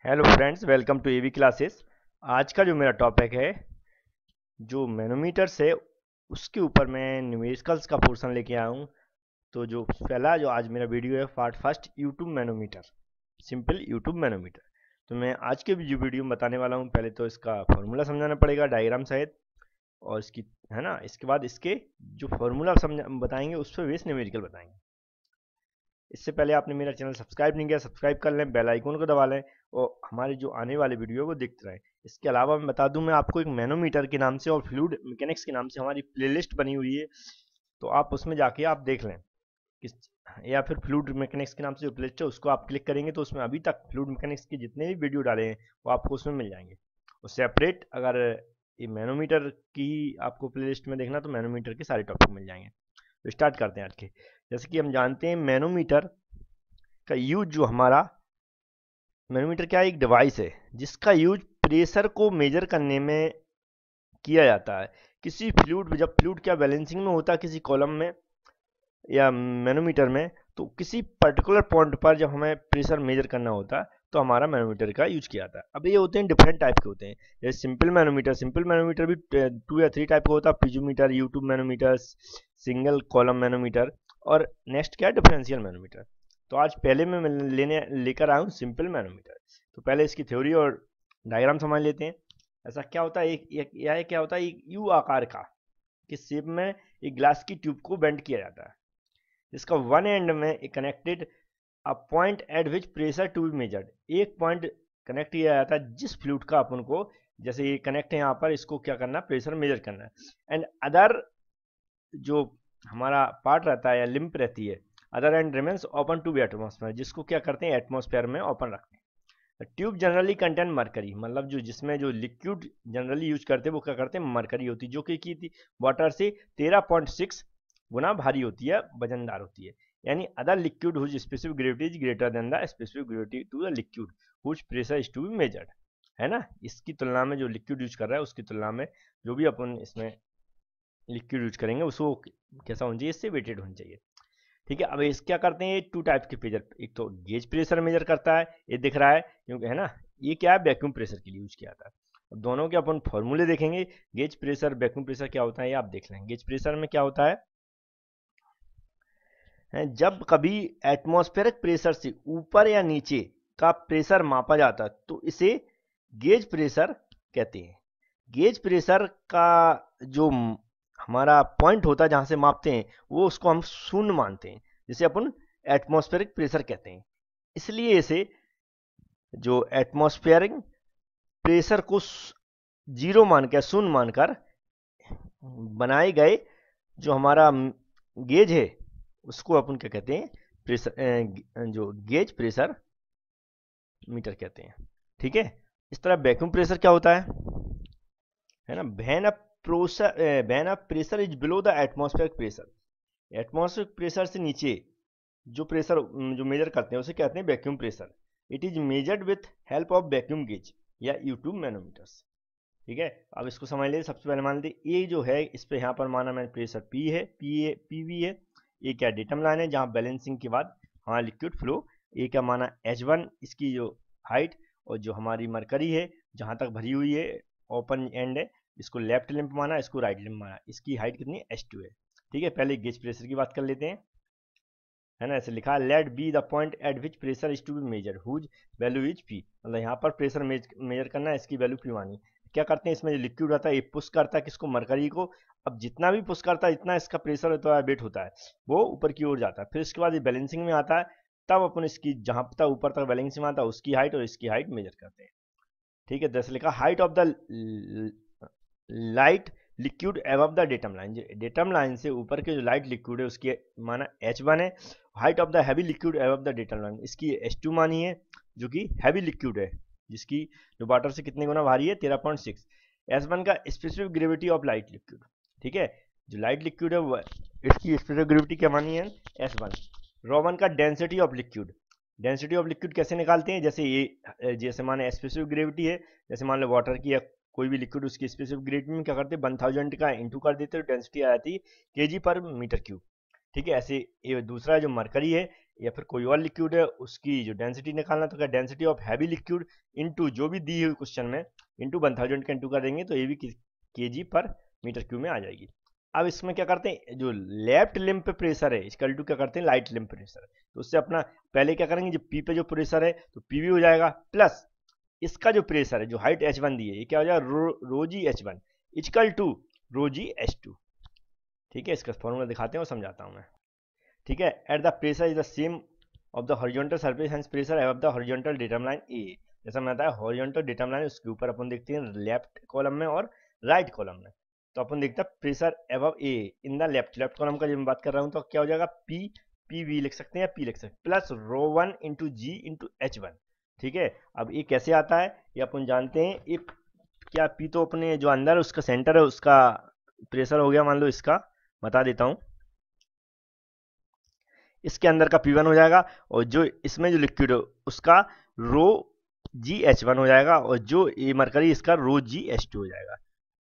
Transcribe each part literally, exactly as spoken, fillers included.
Hello friends, welcome to AV classes. आज का जो मेरा टॉपिक है जो मैनोमीटर्स है उसके ऊपर मैं न्यूमेरिकल्स का पोर्शन लेके आया हूँ। तो जो पहला जो आज मेरा वीडियो है part first U tube manometer, simple U tube manometer. तो मैं आज के जो वीडियो में बताने वाला हूँ, पहले तो इसका फॉर्मूला समझाना पड़ेगा डायग्राम सहित, और इसकी है ना, इसके बाद इसके जो फॉर्मूला समझ बताएंगे उस पर बेस न्यूमेरिकल बताएंगे। इससे पहले आपने मेरा चैनल सब्सक्राइब नहीं किया, सब्सक्राइब कर लें, बेल आइकन को दबा लें और हमारे जो आने वाले वीडियो को देखते रहें। इसके अलावा मैं बता दूं, मैं आपको एक मैनोमीटर के नाम से और फ्लूइड मैकेनिक्स के नाम से हमारी प्लेलिस्ट बनी हुई है, तो आप उसमें जाके आप देख लें किस, या फिर फ्लूइड मैकेनिक्स के नाम से जो प्लेलिस्ट है उसको आप क्लिक करेंगे तो उसमें अभी तक फ्लूइड मैकेनिक्स के जितने भी वीडियो डाले हैं वो आपको उसमें मिल जाएंगे। और सेपरेट अगर ये मैनोमीटर की आपको प्लेलिस्ट में देखना तो मैनोमीटर के सारे टॉपिक मिल जाएंगे। तो स्टार्ट करते हैं आज के। जैसे कि हम जानते हैं मैनोमीटर का यूज, जो हमारा मैनोमीटर क्या है, एक डिवाइस है जिसका यूज प्रेशर को मेजर करने में किया जाता है। किसी फ्लूइड, जब फ्लूइड क्या बैलेंसिंग में होता है किसी कॉलम में या मैनोमीटर में, तो किसी पर्टिकुलर पॉइंट पर जब हमें प्रेशर मेजर करना होता है तो हमारा मैनोमीटर का यूज किया जाता है। अब ये होते हैं डिफरेंट टाइप के होते हैं। जैसे सिंपल मैनोमीटर, सिंपल मैनोमीटर भी टू या थ्री टाइप का होता है, piezometer, U tube manometer, single column manometer, और नेक्स्ट क्या है डिफरेंशियल मैनोमीटर। तो आज पहले मैं लेने लेकर आया हूँ सिंपल मैनोमीटर। तो पहले इसकी थ्योरी और डायग्राम समझ लेते हैं। ऐसा क्या होता है, एक, एक यह क्या होता है, एक यू आकार का कि शेप में एक ग्लास की ट्यूब को बेंड किया जाता है, जिसका वन एंड में connected a point at which pressure to be measured. एक पॉइंट कनेक्ट किया जाता है जिस फ्लूइड का अपन को, जैसे ये कनेक्ट है यहाँ पर, इसको क्या करना है, प्रेशर मेजर करना है। एंड अदर जो हमारा पार्ट रहता है या लिम्प रहती है, other end remains open to be atmosphere, जिसको क्या करते हैं, एटमॉस्फेयर में ओपन रखते हैं। ट्यूब जनरली कंटेन मरकरी, मतलब जो जिसमें जो लिक्विड जनरली यूज करते हैं वो क्या करते हैं, मरकरी होती है, जो कि की थी वाटर से तेरह पॉइंट सिक्स गुना भारी होती है, वजनदार होती है। यानी other liquid whose specific gravity is greater than the specific gravity to the liquid whose pressure is to be measured, है ना। इसकी तुलना में जो लिक्विड यूज कर रहा है उसकी तुलना में जो भी अपन इसमें लिक्विड यूज करेंगे उसको कैसा होना चाहिए, इससे वेटेड होना चाहिए। ठीक है। अब इस क्या करते हैं, टू टाइप के प्रेशर, एक तो गेज प्रेशर मेजर करता है, ये दिख रहा है क्योंकि है ना, ये क्या है, वैक्यूम प्रेशर के लिए यूज किया जाता है। अब दोनों के अपन फॉर्मूले देखेंगे, गेज प्रेशर वैक्यूम प्रेशर क्या होता है ये आप देख लें। गेज प्रेशर में क्या होता है, है जब कभी एटमॉस्फेरिक प्रेशर से ऊपर या नीचे का प्रेशर मापा जाता है तो इसे गेज प्रेशर कहते हैं। गेज प्रेशर का जो हमारा पॉइंट होता है जहां से मापते हैं वो उसको हम शून्य मानते हैं, जिसे अपन एटमॉस्फेरिक प्रेशर कहते हैं। इसलिए इसे जो एटमॉस्फेरिक प्रेशर को जीरो मानकर, शून्य मानकर बनाए गए जो हमारा गेज है उसको अपन क्या कहते हैं, प्रेशर, जो गेज प्रेशर मीटर कहते हैं। ठीक है। इस तरह वैक्यूम प्रेशर क्या होता है, है ना, when a pressure when a pressure is below the atmospheric pressure, atmospheric pressure से नीचे जो प्रेशर जो मेजर करते हैं उसे कहते हैं vacuum pressure. It is measured with help of vacuum gauge या यूट्यूब मैनोमीटर्स। ठीक है। अब इसको समझ लीजिए। सबसे पहले मान लीजिए ये जो है, इस पे यहाँ पर माना मैंने प्रेशर पी है, पी ए पी वी है, ये क्या डेटम लाइन है जहाँ बैलेंसिंग के बाद हाँ लिक्विड फ्लो। ये क्या माना एच वन, इसकी जो हाइट, और जो हमारी मरकरी है जहाँ तक भरी हुई है ओपन एंड है, इसको लेफ्ट लिम्प माना, इसको राइट लिम्प माना, इसकी हाइट कितनी, एच टू है। ठीक है। पहले गेज प्रेशर की बात कर लेते हैं, है ना। ऐसे लिखा, let B the point at which pressure is to be measure whose value is P, मतलब यहाँ पर प्रेशर मेजर करना है, इसकी वैल्यू पी मानी। क्या करते हैं, इसमें जो लिक्विड रहता है ये पुश करता है किसको, मरकरी को। अब जितना भी पुश करता है इतना इसका प्रेशर होता है, वेट होता है, वो ऊपर की ओर जाता है। फिर इसके बाद ये बैलेंसिंग में आता है, तब अपन इसकी जहां तक ऊपर तक बैलेंसिंग में आता है उसकी हाइट और इसकी हाइट मेजर करते हैं। ठीक है। जैसे लिखा, height of the light liquid above the datum line, datum line से ऊपर के जो लाइट लिक्विड है उसकी माना एच वन है। Height of the heavy liquid above the datum line, इसकी एच टू मानी है, जो कि हैवी लिक्विड है, जिसकी जो वाटर से कितने गुना भारी है, तेरह पॉइंट सिक्स। एस वन का specific gravity of light liquid. ठीक है। जो लाइट लिक्विड है वो इसकी स्पेसिफिक ग्रेविटी क्या मानी है, एस वन। रो वन का density of liquid, density of liquid कैसे निकालते हैं, जैसे ये जैसे माने स्पेसिफिक ग्रेविटी है, जैसे मान लो वाटर की या कोई भी लिक्विड, उसकी स्पेसिफिक ग्रेविटी में क्या करते हैं, वन थाउजेंड का इंटू कर देते हैं, डेंसिटी आ जाती है केजी पर मीटर क्यूब। ठीक है। ऐसे ये दूसरा जो मरकरी है या फिर कोई और लिक्विड है उसकी जो डेंसिटी निकालना, तो क्या density of heavy liquid into जो भी दी हुई क्वेश्चन में इनटू वन थाउजेंड का इंटू कर देंगे तो ये भी केजी पर मीटर क्यूब में आ जाएगी। अब इसमें क्या करते हैं, जो लेफ्ट लिम्ब पे प्रेशर है इक्वल टू क्या करते हैं राइट लिम्ब प्रेशर, तो उससे अपना पहले क्या करेंगे, जब पी पे जो प्रेशर है तो पी भी हो जाएगा, प्लस इसका जो प्रेशर है जो हाइट एच वन दी है ये क्या हो जाएगा rho, rho ji H one equal to rho ji H two. ठीक है, इसका फॉर्मूला दिखाते हैं और समझाता हूँ मैं। ठीक है, at the pressure is the same of the horizontal surface hence pressure above the horizontal datum line A. जैसा मैं बताया हॉरिजॉन्टल डेटम लाइन उसके ऊपर अपन देखते हैं लेफ्ट कॉलम में और राइट कॉलम में, तो अपन देखते हैं pressure above A in the left left column का जब मैं बात कर रहा हूँ तो क्या हो जाएगा पी पी वी लिख सकते हैं या पी लिख सकते हैं प्लस रो वन इंटू जी इंटू एच वन। ठीक है, अब ये कैसे आता है ये अपन जानते हैं, ये क्या पी तो अपने जो अंदर उसका सेंटर है उसका प्रेशर हो गया, मान लो इसका बता देता हूं, इसके अंदर का पी वन हो जाएगा और जो इसमें जो लिक्विड है उसका रो जी एच वन हो जाएगा और जो ये मरकरी इसका रो जी एच टू हो जाएगा।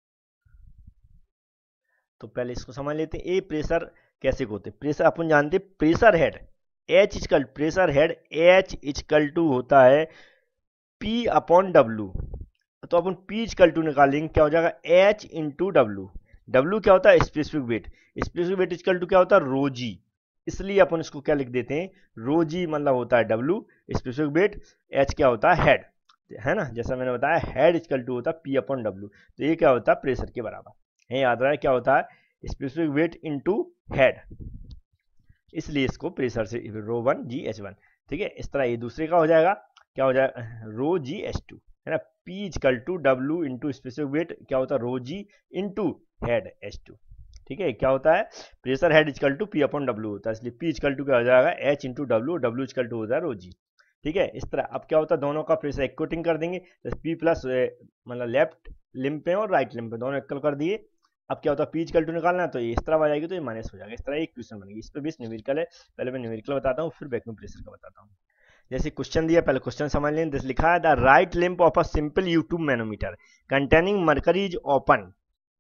तो पहले इसको समझ लेते हैं, ए प्रेशर कैसे होते हैं, प्रेशर अपन जानते हैं pressure head H equal pressure head H equal to होता है पी अपॉन डब्ल्यू, तो अपन पी इजकल टू निकालेंगे क्या हो जाएगा एच इंटू डब्ल्यू, डब्ल्यू क्या होता है specific weight, specific weight is equal to क्या होता है रो जी, इसलिए अपन इसको क्या लिख देते हैं रो जी मतलब होता है डब्ल्यू स्पेसिफिक वेट, एच क्या होता है हेड, है ना, जैसा मैंने बताया हेड इजकल टू होता है पी अपॉन डब्ल्यू, तो ये क्या होता है प्रेशर के बराबर है, याद रहा है क्या होता है स्पेसिफिक वेट इनटू हेड, इसलिए इसको प्रेशर से rho one g H one. ठीक है, इस तरह ये दूसरे का हो जाएगा क्या हो जाएगा रो जी एच टू, है ना, P is equal to W into specific weight क्या होता है rho g into head h two. ठीक है, क्या होता है pressure head is equal to P upon W होता है, इसलिए पी इजकल टू क्या हो जाएगा h into W, W is equal to होता है रो जी। ठीक है, इस तरह अब क्या होता है दोनों का प्रेशर इक्वेटिंग कर देंगे, जैसे पी प्लस मतलब लेफ्ट लिम्ब पे और राइट लिम्ब पे दोनों इक्वल कर दिए, अब क्या होता है पी इजकल टू निकालना है तो ये इस तरह आ जाएगी तो ये माइनस हो जाएगा, इस तरह एक क्वेश्चन बनेगी, इस पर बीस न्यूमेरिकल है, पहले मैं न्यूमेरिकल बताता हूँ फिर वैक्यूम प्रेशर का बताता हूँ। जैसे क्वेश्चन दिया पहले क्वेश्चन समझ लें, दिस लिखा है the right limb of a simple U tube manometer containing mercury is open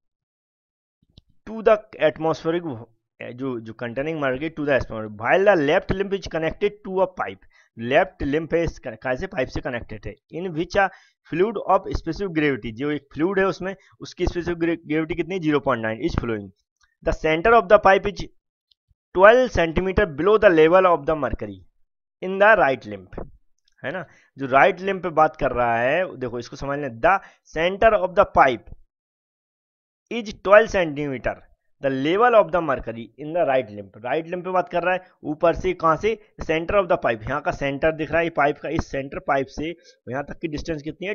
to the atmospheric जो जो containing mercury to the atmospheric while the left limb is connected to a pipe, left limb है कैसे pipe से connected है, in which a fluid of specific gravity, जो एक fluid है उसमें उसकी स्पेसिफिक ग्रेविटी कितनी zero point nine is flowing, the centre of the pipe is twelve centimetre below the level of the mercury in the right limb, है ना, जो right limb पे बात कर रहा है देखो इसको समझ लें, the centre of the pipe is twelve centimetre the level of the mercury in the right limb, right limb पे बात कर रहा है ऊपर से कहां से सेंटर ऑफ द पाइप, यहाँ का सेंटर दिख रहा है पाइप का, इस सेंटर पाइप से यहाँ तक की डिस्टेंस कितनी है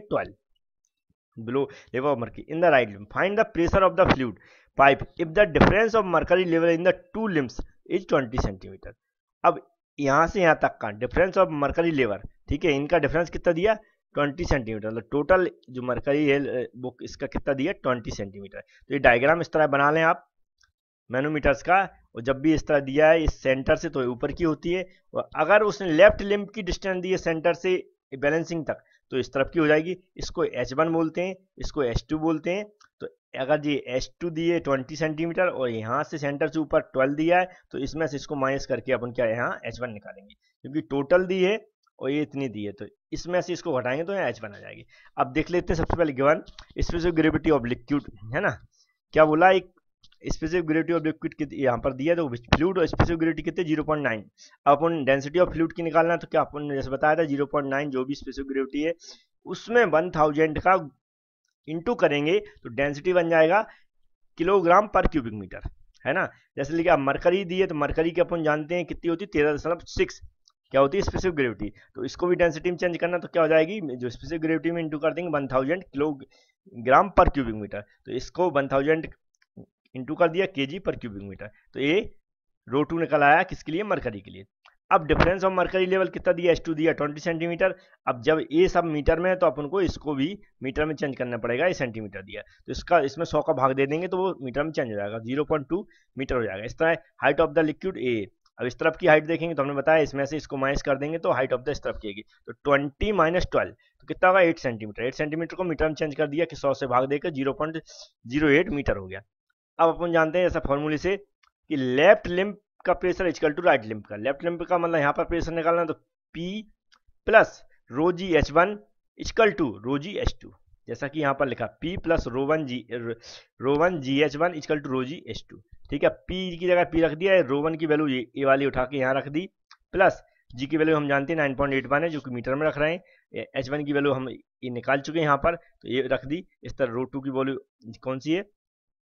twelve below level of mercury in the right limb, find the pressure of the fluid pipe if the difference of mercury level in the two limbs is twenty centimetre. अब यहाँ से यहाँ तक का डिफरेंस ऑफ मरकरी लेवल, ठीक है, इनका difference कितना दिया ट्वेंटी सेंटीमीटर, मतलब टोटल जो मरकरी है वो इसका कितना दिया ट्वेंटी सेंटीमीटर। तो ये डायग्राम इस तरह बना लें आप मैनोमीटर्स का, और जब भी इस तरह दिया है इस सेंटर से तो ऊपर की होती है, और अगर उसने लेफ्ट लिम्ब की डिस्टेंस दी है सेंटर से बैलेंसिंग तक तो इस तरफ की हो जाएगी, इसको एच वन बोलते हैं, इसको एच टू बोलते हैं। तो अगर ये एच टू दिए ट्वेंटी सेंटीमीटर और यहाँ से सेंटर से ऊपर ट्वेल्व दिया है तो इसमें से इसको माइनस करके अपन क्या यहाँ एच वन निकालेंगे, क्योंकि टोटल दी है और ये इतनी दी है तो इसमें से इसको घटाएंगे तो यहाँ एच वन आ जाएगी। अब देख लेते हैं सबसे पहले given specific gravity of liquid, है ना, क्या बोला एक स्पेसिफिक ग्रेविटी ऑफ लिक्विड यहाँ पर दिया तो फ्लूइड और स्पेसिफिक ग्रेविटी कितने जीरो पॉइंट नाइन। अब अपन डेंसिटी ऑफ फ्लूइड की निकालना है तो क्या अपन जैसे बताया था जीरो पॉइंट नाइन जो भी स्पेसिफिक ग्रेविटी है उसमें वन थाउजेंड का इंटू करेंगे तो डेंसिटी बन जाएगा किलोग्राम पर क्यूबिक मीटर, है ना। जैसे लिखा मरकरी दी है तो मरकरी की अपन जानते हैं कितनी होती है तेरह दशमलव सिक्स क्या होती है स्पेसिफिक ग्रेविटी, तो इसको भी डेंसिटी में चेंज करना तो क्या हो जाएगी जो स्पेसिफिक ग्रेविटी में इंटू कर देंगे one thousand kilogram per cubic metre, तो इसको वन थाउजेंड इंटू कर दिया केजी पर क्यूबिक मीटर, तो ये रो टू निकल आया किसके लिए मरकरी के लिए। अब डिफरेंस ऑफ मरकरी लेवल कितना दिया एच टू दिया ट्वेंटी सेंटीमीटर, अब जब ये सब मीटर में है तो अपन को इसको भी मीटर में चेंज करना पड़ेगा, ये सेंटीमीटर दिया तो इसका इसमें सौ का भाग दे देंगे तो वो मीटर में चेंज हो जाएगा जीरो पॉइंट टू मीटर हो जाएगा। इस तरह height of the liquid A, अब इस तरफ की हाइट देखेंगे तो हमने बताया इसमें से इसको माइनस कर देंगे तो हाइट ऑफ द इस तरफ की आएगी तो ट्वेंटी माइनस ट्वेल्व तो कितना होगा एट सेंटीमीटर, एट सेंटीमीटर को मीटर में चेंज कर दिया कि सौ से भाग देकर zero point zero eight metre हो गया। अब अपन जानते हैं ऐसा फॉर्मूले से कि लेफ्ट लिम्ब का pressure equal to right limb का। लेफ्ट लिम्ब का मतलब यहाँ पर प्रेशर निकालना, तो P plus rho ji H one equal to rho ji H two, जैसा कि यहाँ पर लिखा P plus rho one g rho one g H one equal to rho ji H two. ठीक है, P की जगह P रख दिया है, रो वन की वैल्यू ये, ये वाली उठा के यहाँ रख दी, प्लस जी की वैल्यू हम जानते हैं नाइन पॉइंट एट वन है जो कि मीटर में रख रहे हैं, एच वन की वैल्यू हम ये निकाल चुके हैं यहाँ पर, तो ये रख दी। इस तरह रो टू की वैल्यू कौन सी है,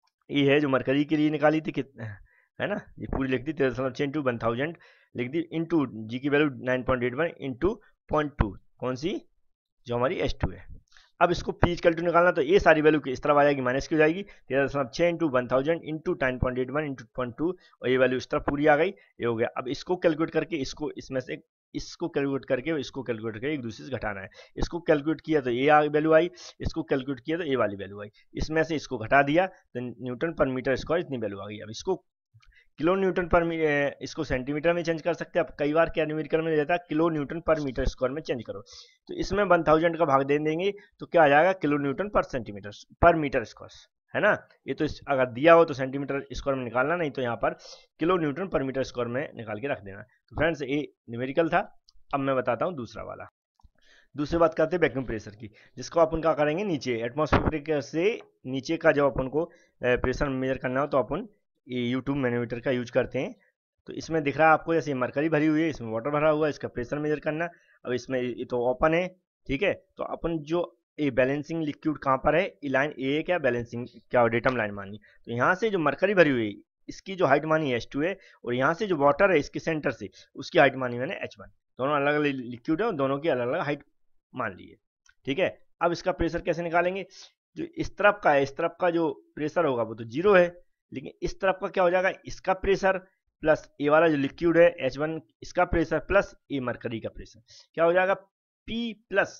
ये है जो मरकरी के लिए निकाली थी, कितना है ना, ये पूरी लिख दी, तेरह दशमलव छः इंटू वन थाउजेंड लिख दी, इंटू जी की value nine point eight one into point two, कौन सी, जो हमारी एच टू है। अब इसको पी इक्वल टू निकालना, तो ये सारी वैल्यू इस तरफ आ जाएगी, माइनस की हो जाएगी, तेरह दशमलव छः into one thousand into nine point eight one into point two, और ये वैल्यू इस तरफ पूरी आ गई, ये हो गया। अब इसको कैलकुलेट करके इसको इसमें से इसको कैलकुलेट करके इसको कैलकुलेट करके एक दूसरे से घटाना है। इसको कैलकुलेट किया तो ये वैल्यू आई, इसको कैलकुलेट किया तो ये वाली वैल्यू आई, इसमें से इसको घटा दिया तो न्यूटन पर मीटर स्क्वायर इतनी वैल्यू आ गई। अब इसको किलो न्यूटन पर इसको सेंटीमीटर में चेंज कर सकते हैं। अब कई बार क्या न्यूमेरिकल में रहता है kilo newton per metre square में चेंज करो, तो इसमें वन थाउजेंड का भाग दे देंगे तो क्या आ जाएगा kilo newton per centimetre per metre square, है ना। ये तो इस, अगर दिया हो तो सेंटीमीटर स्क्वायर में निकालना, नहीं तो यहाँ पर kilo newton per metre square में निकाल के रख देना। तो फ्रेंड्स ये न्यूमेरिकल था। अब मैं बताता हूँ दूसरा वाला। दूसरी बात करते हैं वैक्यूम प्रेशर की, जिसको अपन क्या करेंगे, नीचे एटमॉस्फेरिक से नीचे का जब अपन को प्रेशर मेजर करना हो तो अपन ये यूट्यूब मैनोमीटर का यूज करते हैं। तो इसमें दिख रहा है आपको जैसे मरकरी भरी हुई है, इसमें वाटर भरा हुआ है, इसका प्रेशर मेजर करना। अब इसमें ये तो ओपन है, ठीक है, तो अपन जो ये बैलेंसिंग लिक्विड कहाँ पर है, ये लाइन ए क्या बैलेंसिंग क्या डेटम लाइन मानी, तो यहाँ से जो मरकरी भरी हुई है इसकी जो हाइट मानी एच टू है, और यहाँ से जो वाटर है इसके सेंटर से उसकी हाइट मानी मैंने एच वन, दोनों अलग अलग लिक्विड है और दोनों की अलग अलग हाइट मान ली है, ठीक है। अब इसका प्रेशर कैसे निकालेंगे, जो इस तरफ का है इस तरफ का जो प्रेशर होगा वो तो जीरो है, लेकिन इस तरफ का क्या हो जाएगा, इसका प्रेशर प्लस ए वाला जो लिक्विड है एच वन इसका प्रेशर प्लस ए मरकरी का प्रेशर क्या हो जाएगा, P plus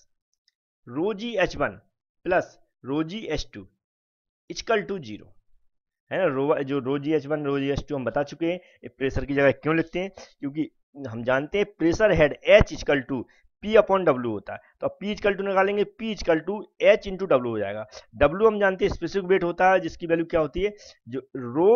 rho ji H one plus rho ji H two equal to zero, है ना। रो जो रो जी एच वन रो जी एच टू हम बता चुके हैं, प्रेशर की जगह क्यों लिखते हैं, क्योंकि हम जानते हैं pressure head H equal to P upon W होता है, तो P इक्वल टू निकालेंगे, P equal to h into W हो जाएगा। W हम जानते हैं स्पेसिफिक वेट होता है, जिसकी वैल्यू क्या होती है, जो रो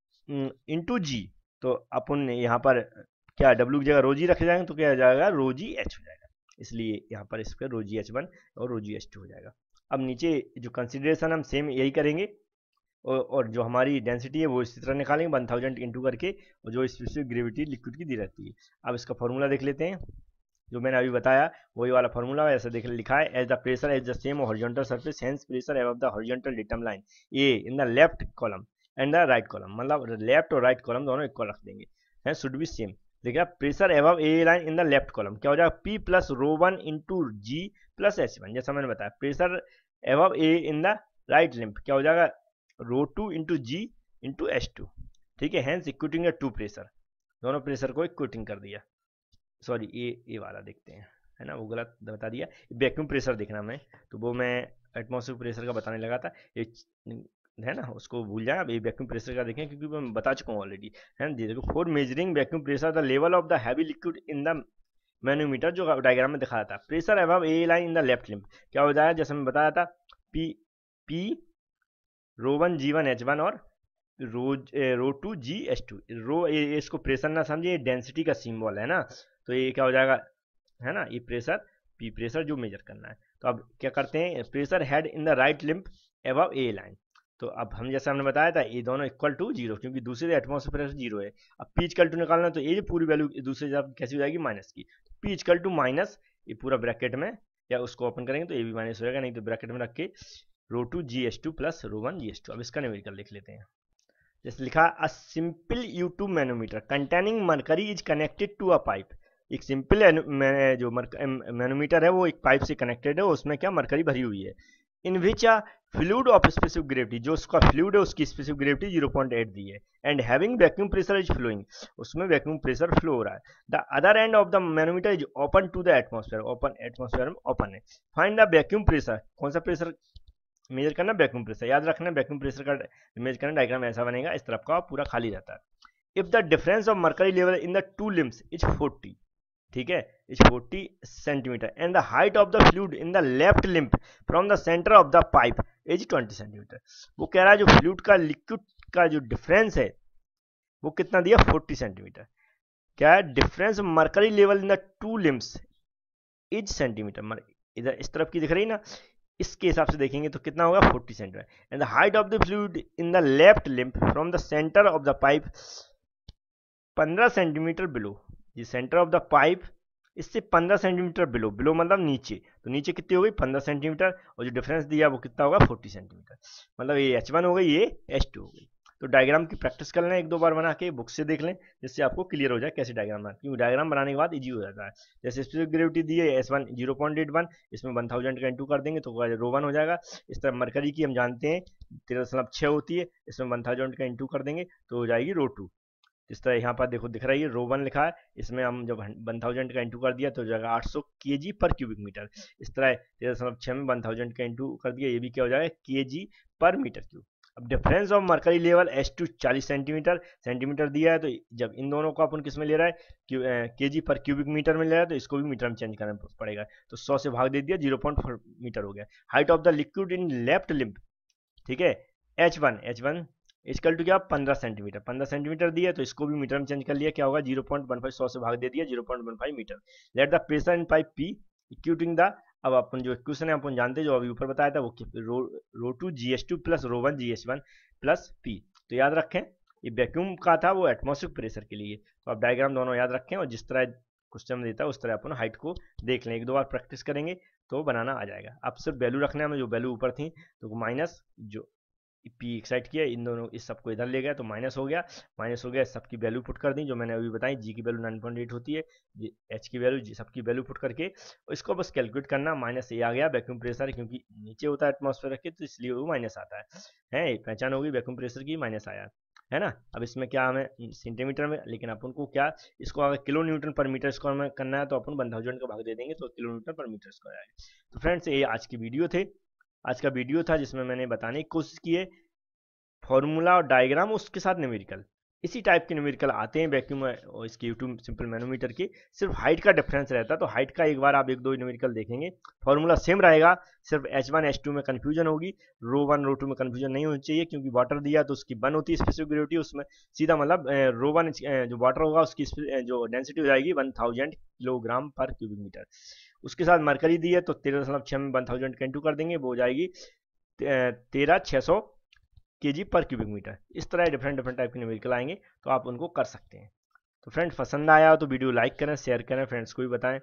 इंटू जी, तो अपन यहाँ पर क्या W की जगह रो जी रखे जाएंगे तो क्या हो जाएगा, रो जी एच हो जाएगा, इसलिए यहाँ पर इस पर रो जी एच वन और रो जी एच टू हो जाएगा। अब नीचे जो कंसिडरेशन हम सेम यही करेंगे, और, और जो हमारी डेंसिटी है वो इसी तरह निकालेंगे वन थाउजेंड इंटू करके, और जो स्पेसिफिक ग्रेविटी लिक्विड की दी रहती है। अब इसका फॉर्मूला देख लेते हैं, जो मैंने अभी बताया वही वाला फॉर्मूला ऐसा देख लिखा है, as the pressure as the same horizontal surface hence pressure above the horizontal datum line A in the left column and the right column, मतलब लेफ्ट और राइट कॉलम दोनों इक्वल रख देंगे, है शुड बी सेम। देखिए pressure above A line in the left column क्या हो जाएगा, P plus rho one into g plus h one, जैसा मैंने बताया। Pressure above A in the right limb क्या हो जाएगा, रो टू इंटू जी इंटू एच टू, ठीक है। हैंस इक्वेटिंग टू प्रेशर, दोनों प्रेशर को इक्वेटिंग कर दिया, सॉरी ये ये वाला देखते हैं, है ना, वो गलत बता दिया, वैक्यूम प्रेशर देखना मैं, तो वो मैं एटमॉस्फेरिक प्रेशर का बताने लगा था, ये है ना, उसको भूल जाए। अब ये वैक्यूम प्रेशर का देखें क्योंकि मैं बता चुका हूँ ऑलरेडी, है ना। देखो for measuring vacuum pressure the level of the heavy liquid in the manometer, जो डायग्राम में दिखाया था, pressure above A line in the left limb क्या हो जाएगा, जैसे मैं बताया था, P P rho one g one h one और rho rho two g H two, rho A, इसको प्रेशर ना समझिए, डेंसिटी का सिंबल है ना, तो ये क्या हो जाएगा, है ना, ये प्रेशर पी प्रेशर जो मेजर करना है। तो अब क्या करते हैं, pressure head in the right limb above A line, तो अब हम जैसे हमने बताया था ये दोनों इक्वल टू जीरो, क्योंकि दूसरे एटमॉस्फेयर प्रेशर जीरो है। अब पी इक्वल टू निकालना, तो ये पूरी वैल्यू दूसरी तरफ कैसी हो जाएगी, माइनस की, पी इक्वल टू माइनस ये पूरा ब्रैकेट में, या उसको ओपन करेंगे तो ये भी माइनस हो जाएगा, नहीं तो ब्रैकेट में रख के rho two g H two plus rho one g H two. अब इसका न्यूमेरिकल लिख लेते हैं, जैसे लिखा, a simple U tube manometer containing mercury is connected to a pipe, एक सिंपल जो मैनोमीटर है वो एक पाइप से कनेक्टेड है, उसमें क्या मरकरी भरी हुई है, in which a fluid of specific gravity, जो उसका फ्लूइड है उसकी specific gravity zero point eight दी है, and having vacuum pressure is flowing, उसमें वैक्यूम प्रेशर फ्लो हो रहा है, the other end of the manometer is open to the atmosphere, open atmosphere में ओपन है, फाइंड द वैक्यूम प्रेशर, कौन सा प्रेशर मेजर करना, वैक्यूम प्रेशर, याद रखना वैक्यूम प्रेशर का मेजर करना, डायग्राम ऐसा बनेगा, इस तरफ का पूरा खाली रहता है। If the difference of mercury level in the two limbs is forty, ठीक है, is forty centimetre, and the height of the fluid in the left limb from the centre of the pipe is twenty centimetre, वो कह रहा है जो fluid का liquid का जो डिफरेंस है वो कितना दिया, फोर्टी सेंटीमीटर। क्या है, difference mercury level in the two limbs is centimetre, इधर इस तरफ की दिख रही ना, इसके हिसाब से देखेंगे तो कितना होगा, forty centimetre. And the height of the fluid in the left limb from the centre of the pipe पंद्रह सेंटीमीटर बिलो, ये सेंटर ऑफ द पाइप इससे पंद्रह सेंटीमीटर बिलो, बिलो मतलब नीचे, तो नीचे कितनी हो गई, पंद्रह सेंटीमीटर, और जो डिफरेंस दिया वो कितना होगा, फोर्टी सेंटीमीटर। मतलब ये एच वन हो गई, ये एच टू हो गई। तो डायग्राम की प्रैक्टिस कर लें एक दो बार बना के, बुक से देख लें, जिससे आपको क्लियर हो जाए कैसे डायग्राम बनाना, क्योंकि डायग्राम बनाने के बाद इजी हो जाता है। जैसे स्पेसिफिक ग्रेविटी दी है S one zero point eight one, इसमें वन थाउजेंड का इंटू कर देंगे तो रो वन हो जाएगा। इस तरह मरकरी की हम जानते हैं तेरह दशमलव छः होती है, इसमें वन थाउजेंड का इंटू कर देंगे तो हो जाएगी रो टू। इस तरह यहाँ पर देखो दिख रहा है, रो वन लिखा है, इसमें हम जब वन थाउजेंड का इंटू कर दिया तो हो जाएगा आठ सौ के जी पर क्यूबिक मीटर। इस तरह तेरह दशमलव छः में वन थाउजेंड का इंटू कर दिया, ये भी क्या हो जाएगा, K G per metre cube. अब difference of mercury level h two चालीस सेंटीमीटर, सेंटीमीटर दिया है, तो जब इन दोनों को अपन किस में ले रहा है, के जी पर क्यूबिक मीटर में ले रहा है, तो इसको भी मीटर में चेंज करना पड़ेगा, तो सौ से भाग दे दिया, जीरो पॉइंट फोर मीटर हो गया। Height of the liquid in left limb, ठीक है, h one h one is equal to क्या, पंद्रह सेंटीमीटर, पंद्रह सेंटीमीटर दिया तो इसको भी मीटर में चेंज कर लिया, क्या होगा, जीरो पॉइंट वन फाइव, सौ से भाग दे दिया, zero point one five metre. Let the pressure in pipe P equating the, अब अपन जो इक्वेशन है अपन जानते हैं, जो अभी ऊपर बताया था, वो rho rho two g H two plus rho one g H one plus P. तो याद रखें ये वैक्यूम का था, वो एटमॉस्फेरिक प्रेशर के लिए, तो आप डायग्राम दोनों याद रखें, और जिस तरह क्वेश्चन देता है उस तरह अपन हाइट को देख लें, एक दो बार प्रैक्टिस करेंगे तो बनाना आ जाएगा। अब सिर्फ वैल्यू रखना है, जो वैल्यू ऊपर थी तो माइनस जो पी एक्साइट किया, इन दोनों इस सबको इधर ले गया तो माइनस हो गया, माइनस हो गया, सबकी वैल्यू पुट कर दी जो मैंने अभी बताई, जी की वैल्यू नाइन पॉइंट एट होती है, एच की वैल्यू, जी सबकी वैल्यू पुट करके इसको बस कैलकुलेट करना। माइनस ये आ गया वैक्यूम प्रेशर, क्योंकि नीचे होता है एटमॉस्फेयर के, तो इसलिए वो माइनस आता है, है पहचान होगी वैक्यूम प्रेशर की, माइनस आया है ना। अब इसमें क्या हमें सेंटीमीटर में, लेकिन अपन को क्या, इसको अगर kilo newton per metre square में करना है तो अपन वन थाउजेंड का भाग दे देंगे तो kilo newton per metre square आएगा। तो फ्रेंड्स ये आज की वीडियो थे, आज का वीडियो था जिसमें मैंने बताने की कोशिश की है फॉर्मूला और डायग्राम, उसके साथ न्यूमेरिकल, इसी टाइप के न्यूमेरिकल आते हैं वैक्यूम और इसके यूट्यूब सिंपल मैनोमीटर की, सिर्फ हाइट का डिफरेंस रहता है, तो हाइट का एक बार आप एक दो न्यूमेरिकल देखेंगे, फॉर्मूला सेम रहेगा, सिर्फ एच वन एच टू में कन्फ्यूजन होगी, रो वन रो टू में कन्फ्यूजन नहीं होनी चाहिए, क्योंकि वाटर दिया तो उसकी वन होती है स्पेसिफिक ग्रेविटी, उसमें सीधा मतलब रो वन जो वाटर होगा उसकी जो डेंसिटी हो जाएगी one thousand kilogram per cubic metre. उसके साथ मरकरी दी है तो तेरह दशमलव छः में वन थाउजेंड का इंटू कर देंगे, वो हो जाएगी तेरह छः सौ के जी पर क्यूबिक मीटर। इस तरह डिफरेंट डिफरेंट टाइप के न्यूमेरिकल आएंगे तो आप उनको कर सकते हैं। तो फ्रेंड्स पसंद आया हो तो वीडियो लाइक करें, शेयर करें, फ्रेंड्स को भी बताएं,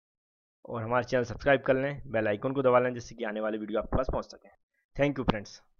और हमारे चैनल सब्सक्राइब कर लें, बेल आइकन को दबा लें, जिससे कि आने वाली वीडियो आपके पास पहुंच सके। Thank you friends.